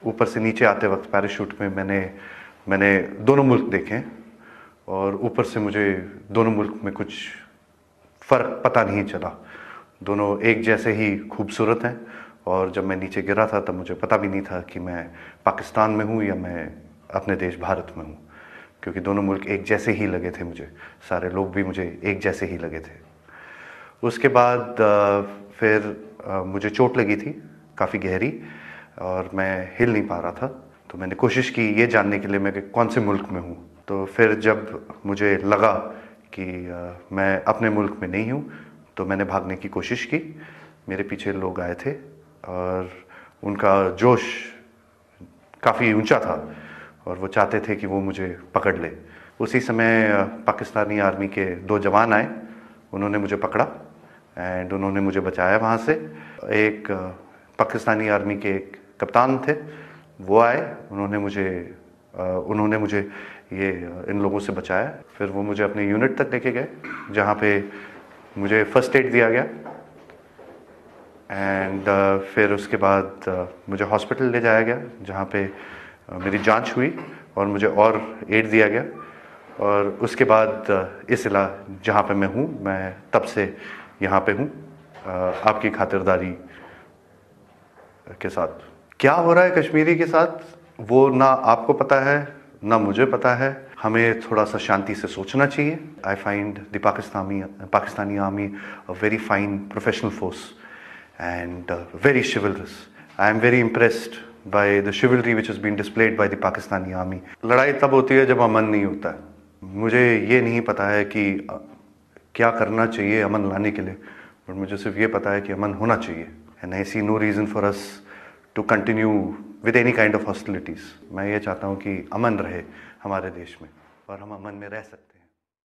ऊपर से नीचे आते वक्त पैराशूट में मैंने दोनों मुल्क देखे हैं, और ऊपर से मुझे दोनों मुल्क में कुछ फ़र्क पता नहीं चला। दोनों एक जैसे ही खूबसूरत हैं, और जब मैं नीचे गिरा था तब मुझे पता भी नहीं था कि मैं पाकिस्तान में हूँ या मैं अपने देश भारत में हूँ, क्योंकि दोनों मुल्क एक जैसे ही लगे थे मुझे, सारे लोग भी मुझे एक जैसे ही लगे थे। उसके बाद फिर मुझे चोट लगी थी काफ़ी गहरी, और मैं हिल नहीं पा रहा था। तो मैंने कोशिश की ये जानने के लिए मैं कि कौन से मुल्क में हूँ। तो फिर जब मुझे लगा कि मैं अपने मुल्क में नहीं हूँ, तो मैंने भागने की कोशिश की। मेरे पीछे लोग आए थे और उनका जोश काफ़ी ऊंचा था, और वो चाहते थे कि वो मुझे पकड़ ले। उसी समय पाकिस्तानी आर्मी के 2 जवान आए, उन्होंने मुझे पकड़ा एंड उन्होंने मुझे बचाया वहाँ से। एक पाकिस्तानी आर्मी के एक कप्तान थे, वो आए, उन्होंने मुझे ये इन लोगों से बचाया। फिर वो मुझे अपने यूनिट तक लेके गए, जहाँ पे मुझे फर्स्ट एड दिया गया एंड फिर उसके बाद मुझे हॉस्पिटल ले जाया गया, जहाँ पे मेरी जांच हुई और मुझे और एड दिया गया। और उसके बाद इस जहाँ पे मैं हूँ, मैं तब से यहाँ पे हूँ आपकी खातिरदारी के साथ। क्या हो रहा है कश्मीरी के साथ, वो ना आपको पता है ना मुझे पता है। हमें थोड़ा सा शांति से सोचना चाहिए। I find the Pakistani army a very fine professional force and very chivalrous. I am very impressed by the chivalry which has been displayed by the Pakistani army. लड़ाई तब होती है जब अमन नहीं होता है। मुझे ये नहीं पता है कि क्या करना चाहिए अमन लाने के लिए, पर मुझे सिर्फ ये पता है कि अमन होना चाहिए। And I see no reason for us to continue with any kind of hostilities. मैं ये चाहता हूँ कि अमन रहे हमारे देश में और हम अमन में रह सकते हैं।